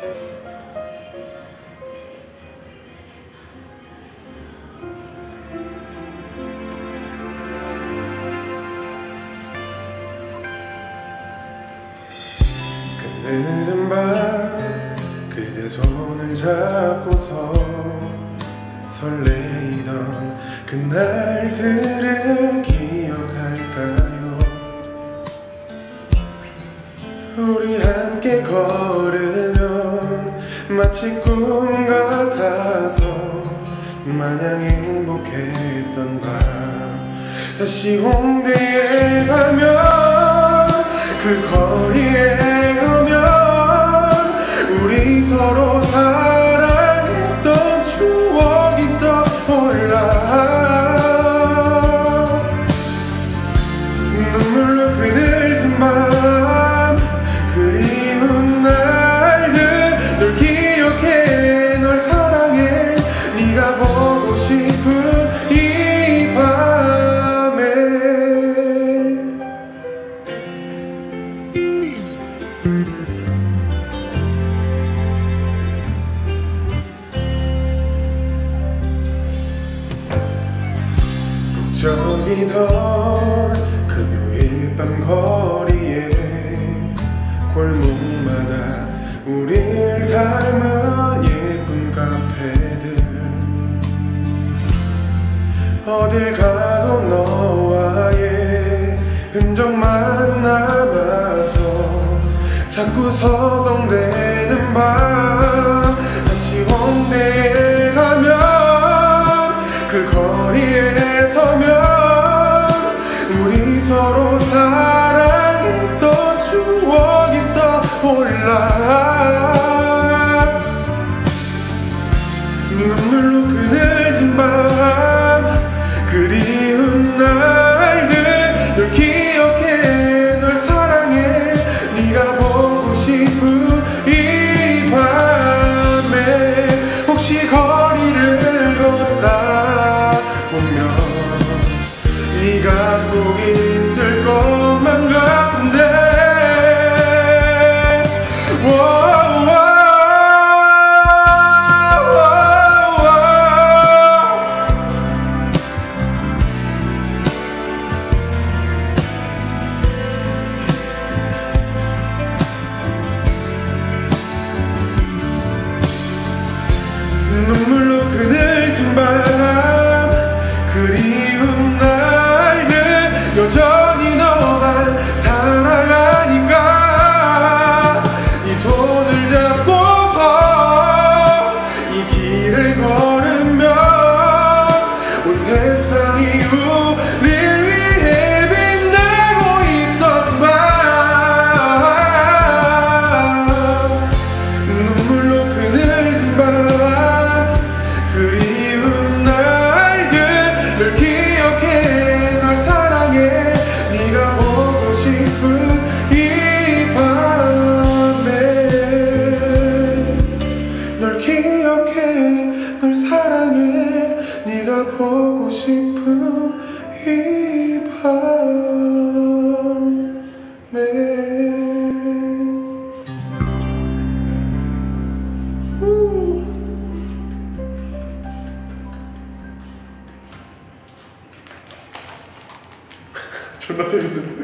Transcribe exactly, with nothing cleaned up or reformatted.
늦은 밤 그대 손을 잡고서 설레이던 그날들을 기억할까요? 우리 함께 걸으면 마치 꿈 같아서 마냥 행복했던 밤, 다시 홍대에 가면 그 거리에 우리 서로 사랑했던 추억이 떠올라. 눈물로 그늘진 밤 그리운 날들 널 기억해 널 사랑해 네가 보고 싶은 이 밤에 북적이던 금요일 밤 거리에 골목마다 우릴 닮은 예쁜 카페들, 어딜 가도 너와의 흔적만 남아서 자꾸 서성대는 밤, 다시 홍대에 가면 그 거리에 서면 우리 서로 사랑했던 추억이 떠올라. 눈물로 그늘진 밤 그리운 날들 널 기억해 널 사랑해 네가 보고 싶은 이 밤에 혹시 거리를 걷다 보면 네가 꼭 있을 것만 같은데 눈물로 그늘진 밤 그리운 날들 여전히 너만 사랑하니까 네 손을 잡고서 이 길을 걸으면 온 세상이 우릴 위해 빛나고 있던 밤, 눈물로 그늘진 밤 그리운 날들 널 기억해 널 사랑해 네가 보고 싶은 이 밤에 널 기억해 널 사랑해 네가 보고 싶은 이 밤에 존나 재밌는데.